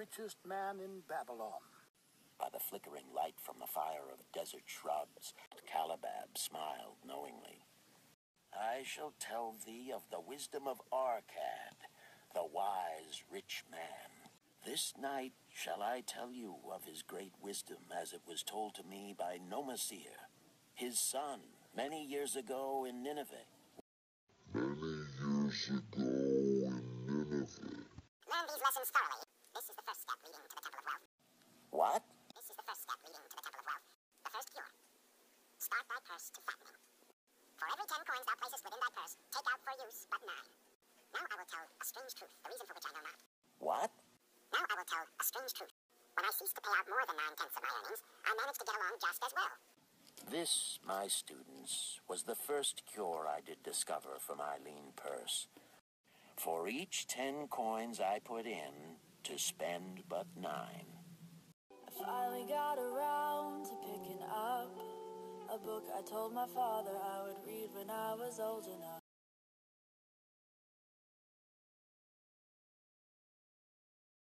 richest man in Babylon. By the flickering light from the fire of desert shrubs, Calabab smiled knowingly. I shall tell thee of the wisdom of Arcad, the wise rich man. This night shall I tell you of his great wisdom as it was told to me by Nomasir, his son, many years ago in Nineveh. Learn these lessons thoroughly. This is the first step leading to the Temple of Wealth. What? This is the first step leading to the Temple of Wealth. The first cure. Start thy purse to fattening. For every 10 coins thou placest within thy purse, take out for use but 9. Now I will tell a strange truth, the reason for which I know not. What? Now I will tell a strange truth. When I cease to pay out more than 9/10 of my earnings, I manage to get along just as well. This, my students, was the first cure I did discover for my lean purse. For each 10 coins I put in, to spend but 9. I finally got around to picking up a book I told my father I would read when I was old enough.